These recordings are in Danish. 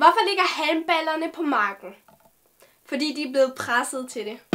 Hvorfor ligger handballerne på marken? Fordi de er blevet presset til det.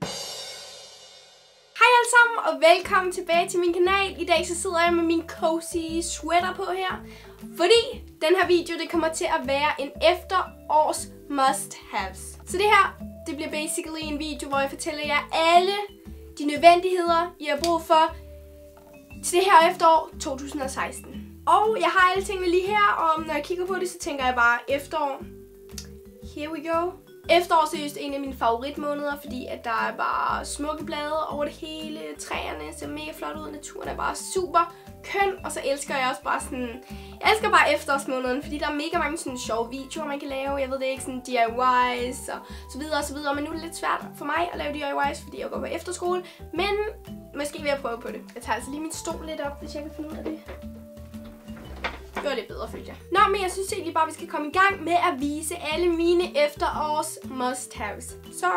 Hej alle sammen og velkommen tilbage til min kanal. I dag så sidder jeg med min cozy sweater på her. Fordi den her video det kommer til at være en efterårs must-haves. Så det her, det bliver basically en video, hvor jeg fortæller jer alle de nødvendigheder, I har brug for til det her efterår 2016. Og jeg har alle tingene lige her, og når jeg kigger på det, så tænker jeg bare efterår. Here we go. Efterår er seriøst en af mine favoritmåneder, fordi at der er bare smukke blade over det hele. Træerne ser mega flot ud, naturen er bare super køn, og så elsker jeg også bare sådan... Jeg elsker bare efterårsmåneden, fordi der er mega mange sådan sjove videoer, man kan lave. Jeg ved det ikke, sådan DIYs og så videre og så videre. Men nu er det lidt svært for mig at lave DIYs, fordi jeg går på efterskole. Men måske vil jeg prøve på det. Jeg tager altså lige min stol lidt op, hvis jeg kan finde ud af det. Det var lidt bedre, følte jeg. Nå, men jeg synes egentlig bare, at vi skal komme i gang med at vise alle mine efterårs must-haves. Så,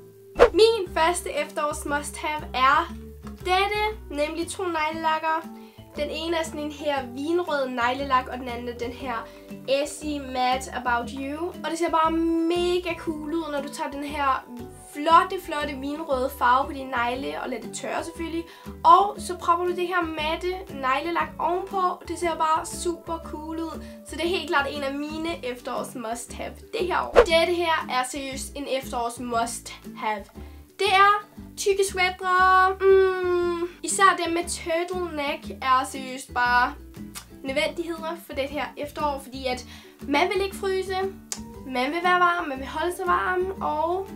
min første efterårs must-have er dette, nemlig 2 neglelakker. Den ene er sådan en her vinrød neglelak, og den anden er den her Essie Matte About You. Og det ser bare mega cool ud, når du tager den her flotte vinrøde farve på dine negle og lader det tørre selvfølgelig. Og så propper du det her matte neglelak ovenpå. Det ser bare super cool ud. Så det er helt klart en af mine efterårs must-have det her år. Dette her er seriøst en efterårs must-have. Det er tykke sweatre. Især dem med turtleneck er seriøst bare nødvendigheder for det her efterår. Fordi at man vil ikke fryse, man vil være varm, man vil holde sig varm, og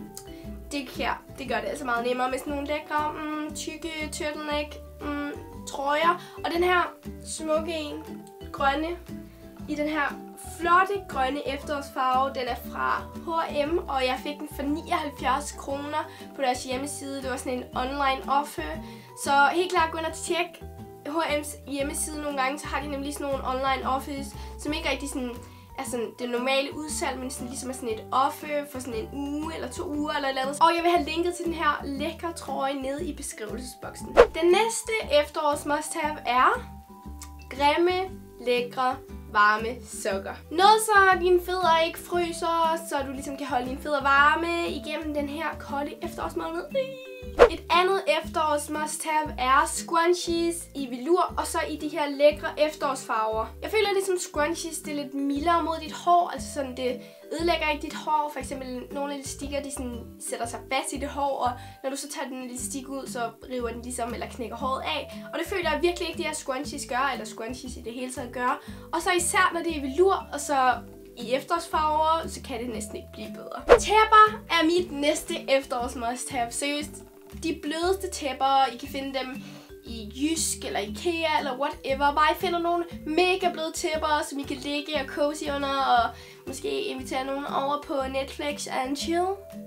det gør det altså meget nemmere med sådan nogle lækre, tykke turtleneck trøjer. Og den her smukke en, grønne, i den her flotte grønne efterårsfarve, den er fra H&M, og jeg fik den for 79 kroner på deres hjemmeside. Det var sådan en online offer. Så helt klart gå ind og tjek H&M's hjemmeside nogle gange, så har de nemlig sådan nogle online offers, som ikke rigtig sådan er sådan det normale udsalg, men sådan ligesom er sådan et offer for sådan en uge eller 2 uger eller et eller andet. Og jeg vil have linket til den her lækre trøje nede i beskrivelsesboksen. Den næste efterårs must-have er grimme, lækre, varme sokker. Noget så dine fødder ikke fryser, så du ligesom kan holde dine fødder varme igennem den her kolde efterårsmåned. Et andet efterårs must-have er scrunchies i velour, og så i de her lækre efterårsfarver. Jeg føler ligesom scrunchies, det er lidt mildere mod dit hår, altså sådan det ødelægger ikke dit hår. For eksempel nogle elastikker, de sådan sætter sig fast i det hår, og når du så tager den elastik ud, så river den ligesom eller knækker håret af. Og det føler jeg virkelig ikke, de her scrunchies gør, eller scrunchies i det hele taget gør. Og så især når det er i velour, og så i efterårsfarver, så kan det næsten ikke blive bedre. Tæpper er mit næste efterårs must-have. Seriøst, de blødeste tæpper, I kan finde dem i Jysk eller Ikea eller whatever. Bare I finder nogle mega bløde tæpper, som I kan ligge og cozy under, og måske invitere nogen over på Netflix and chill.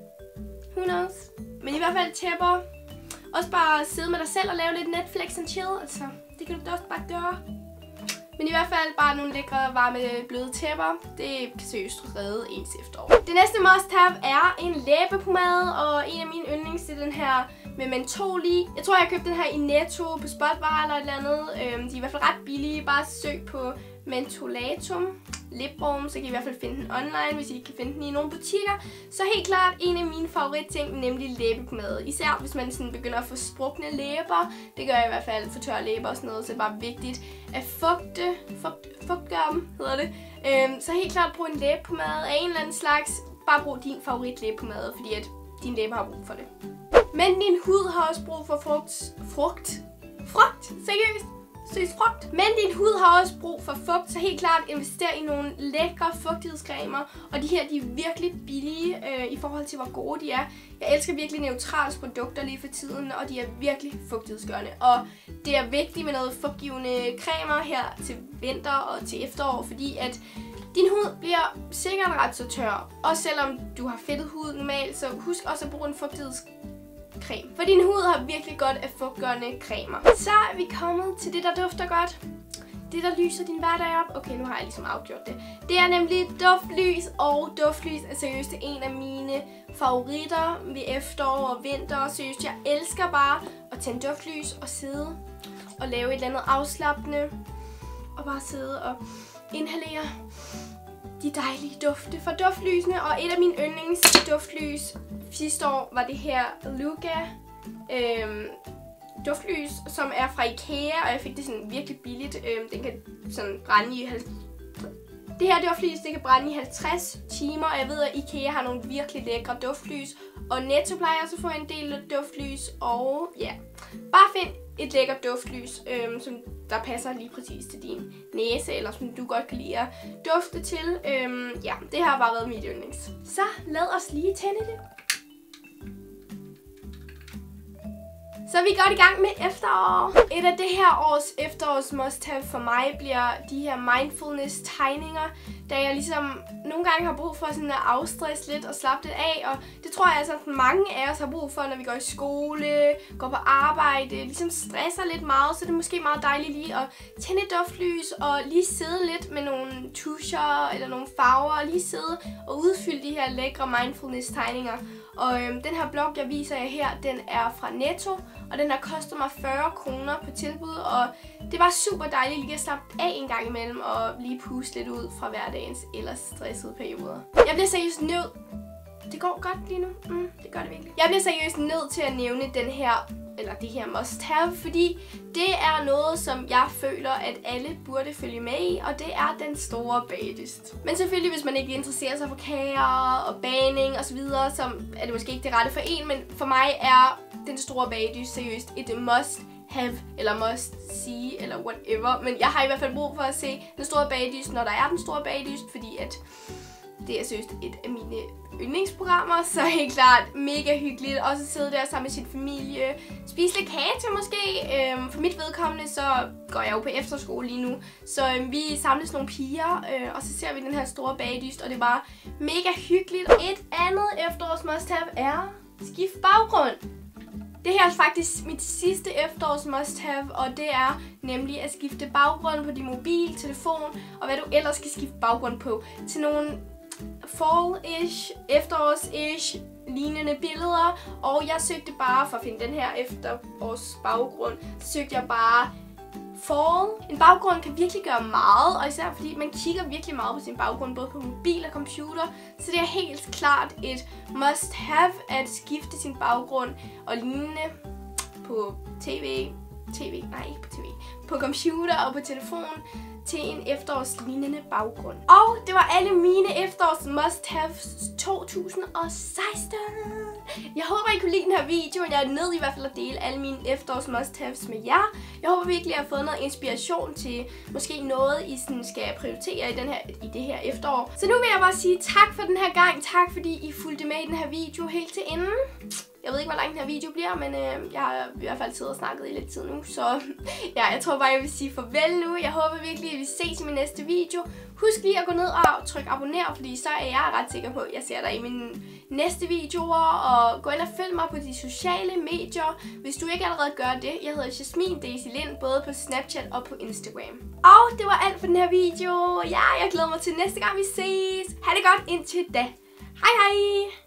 Who knows? Men i hvert fald tæpper. Også bare sidde med dig selv og lave lidt Netflix and chill. Altså, det kan du da også bare gøre. Men i hvert fald bare nogle lækre, varme, bløde tæpper. Det kan seriøst redde ens efterår. Det næste must-have er en læbepomade, og en af mine yndlings det er den her med mentol i. Jeg tror, jeg købte den her i Netto på Spotvar eller et eller andet. De er i hvert fald ret billige. Bare søg på Mentolatum Lip Balm, så kan I hvert fald finde den online, hvis I ikke kan finde den i nogle butikker. Så helt klart en af mine favoritting, nemlig læbepomade. Især hvis man sådan begynder at få sprukne læber. Det gør jeg i hvert fald for tørre læber og sådan noget, så det er bare vigtigt at fugtgøre dem, hedder det. Så helt klart brug en læbepomade af en eller anden slags. Bare brug din favorit læbepomade, fordi at dine læber har brug for det. Men din hud har også brug for frugt. Seriøst? Frugt. Men din hud har også brug for fugt, så helt klart invester i nogle lækre fugtighedscremer. Og de her, de er virkelig billige i forhold til, hvor gode de er. Jeg elsker virkelig Neutrals produkter lige for tiden, og de er virkelig fugtighedsgørende. Og det er vigtigt med noget fugtgivende cremer her til vinter og til efterår, fordi at din hud bliver sikkert ret så tør. Og selvom du har fedtet hud normalt, så husk også at bruge en fugtighedscreme. For din hud har virkelig godt af fugtgørende cremer. Så er vi kommet til det, der dufter godt. Det, der lyser din hverdag op. Okay, nu har jeg ligesom afgjort det. Det er nemlig duftlys, og duftlys er seriøst en af mine favoritter ved efterår og vinter. Seriøst, jeg elsker bare at tænde duftlys og sidde og lave et eller andet afslappende. Og bare sidde og inhalere de dejlige dufte fra duftlysene. Og et af mine yndlingsduftlys sidste år var det her Luga duftlys, som er fra IKEA, og jeg fik det sådan virkelig billigt. Den kan sådan brænde i det her duftlys, det kan brænde i 50 timer, og jeg ved, at IKEA har nogle virkelig lækre duftlys. Og Netto plejer også at få en del duftlys, og ja, bare find et lækkert duftlys, som der passer lige præcis til din næse, eller som du godt kan lide at dufte til. Ja, det har bare været mit yndlings. Så lad os lige tænde det. Så er vi godt i gang med efterår. Et af det her års efterårs must-have for mig bliver de her mindfulness-tegninger, da jeg ligesom nogle gange har brug for sådan at afstresse lidt og slappe lidt af, og det tror jeg altså, at mange af os har brug for, når vi går i skole, går på arbejde, ligesom stresser lidt meget, så det er måske meget dejligt lige at tænde et duftlys og lige sidde lidt med nogle tuscher eller nogle farver, og lige sidde og udfylde de her lækre mindfulness-tegninger. Og den her blok, jeg viser jer her, den er fra Netto, og den har kostet mig 40 kroner på tilbud, og det var super dejligt lige at slappe af en gang imellem og lige puste lidt ud fra hverdagens ellers stressede perioder. Jeg bliver seriøst nødt. Det går godt lige nu. Det gør det virkelig. Jeg bliver seriøst nødt til at nævne den her, eller det her must have, fordi det er noget, som jeg føler, at alle burde følge med i, og det er den store bagdyst. Men selvfølgelig, hvis man ikke interesserer sig for kager og bagning osv., så er det måske ikke det rette for en, men for mig er den store bagdyst seriøst et must have, eller must see, eller whatever. Men jeg har i hvert fald brug for at se den store bagdyst, når der er den store bagdyst, fordi at det er seriøst et af mine yndlingsprogrammer, så helt klart mega hyggeligt. Også at sidde der sammen med sin familie, spise lidt kage til måske. For mit vedkommende, så går jeg jo på efterskole lige nu, så vi samles nogle piger, og så ser vi den her store bagdyst, og det er bare mega hyggeligt. Et andet efterårs must-have er skift baggrund. Det her er faktisk mit sidste efterårs must-have, og det er nemlig at skifte baggrund på din mobil, telefon, og hvad du ellers skal skifte baggrund på, til nogle fall-ish, efterårs-ish lignende billeder. Og jeg søgte bare, for at finde den her efterårs baggrund, så søgte jeg bare fall. En baggrund kan virkelig gøre meget, og især fordi man kigger virkelig meget på sin baggrund, både på mobil og computer. Så det er helt klart et must have at skifte sin baggrund og lignende på på computer og på telefon til en efterårslignende baggrund. Og det var alle mine efterårs must-haves 2016. Jeg håber, I kunne lide den her video. Jeg er nødt i hvert fald at dele alle mine efterårs must-haves med jer. Jeg håber virkelig, at jeg har fået noget inspiration til måske noget, I skal prioritere i det her efterår. Så nu vil jeg bare sige tak for den her gang. Tak fordi I fulgte med i den her video helt til enden. Jeg ved ikke, hvor lang den her video bliver, men jeg har i hvert fald siddet og snakket i lidt tid nu. Så ja, jeg tror bare, jeg vil sige farvel nu. Jeg håber virkelig, at vi ses i min næste video. Husk lige at gå ned og trykke abonner, fordi så er jeg ret sikker på, at jeg ser dig i mine næste videoer. Og gå ind og følg mig på de sociale medier, hvis du ikke allerede gør det. Jeg hedder Jasmin Daisy Lind, både på Snapchat og på Instagram. Og det var alt for den her video. Ja, jeg glæder mig til næste gang, vi ses. Ha' det godt indtil da. Hej hej!